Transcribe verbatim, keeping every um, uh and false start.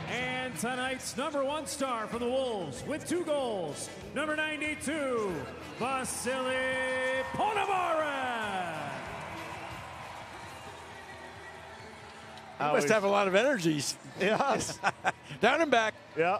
And tonight's number one star for the Wolves with two goals, number ninety-two, Vasiliy Ponomarev. You must have a lot of energies. Yes. Down and back. Yeah.